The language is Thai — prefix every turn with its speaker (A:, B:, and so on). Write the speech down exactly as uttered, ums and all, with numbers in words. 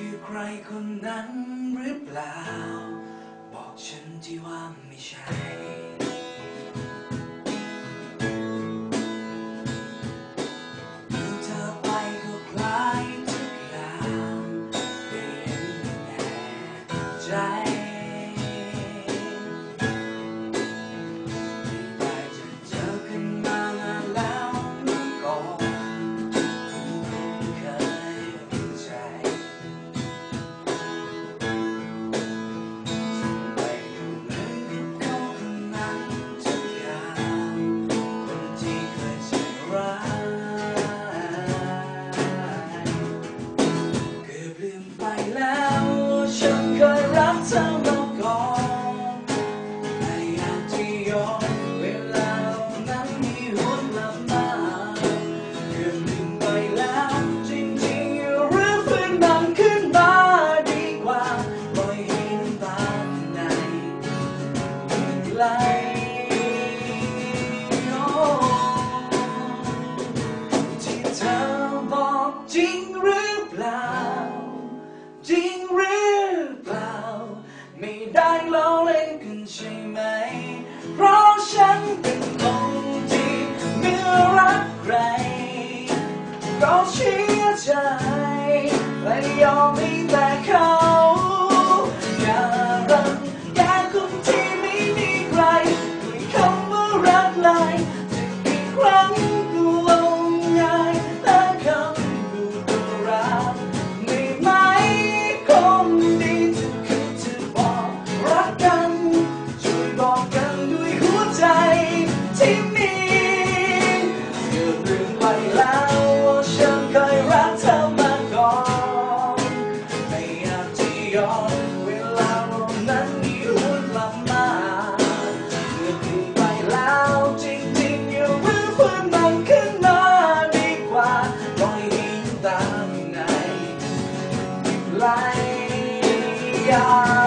A: คือใครคนนั้นหรือเปล่าบอกฉันที่ว่าไม่ใช่ดูเธอไปก็คล้ายทุกอย่างได้เห็นแน่ใจได้จะเจอกันมานานแล้วเมื่อก่อนแล้วฉันเคยรักเธอมาก่อนแต่อยากที่ย้อนเวลานั้นมีหวนกลับมาเกือบลืมไปแล้วจริงๆอยู่หรือฟื้นมันขึ้นมาดีกว่าปล่อยให้น้ำตาในไหลที่เธอบอกจริงหรือเปล่าจริงหรือเปล่าไม่ได้ล้อเล่นกันใช่ไหมเพราะฉันเป็นคนที่เมื่อรักใครก็เชื่อใจและยอมให้แต่เขาอย่ารังแกคนที่ไม่มีใครด้วยคำว่ารักเลยจะกี่ครั้งก็ลงง่ายแต่คำพูดก็รักไม่ไหมคนดีจะคือจะบอกรักกันช่วยบอกกันด้วยหัวใจที่มีเกือบลืมไปแล้วว่าฉันเคยรักเธอมาก่อนไม่อยากที่ย้อนเวลาเรานั้นมีหวนกลับมาเกือบลืมไปแล้วจริงๆอย่ารื้อฟื้นมันขึ้นมาดีกว่าปล่อยให้น้ำตาในไหลอย่า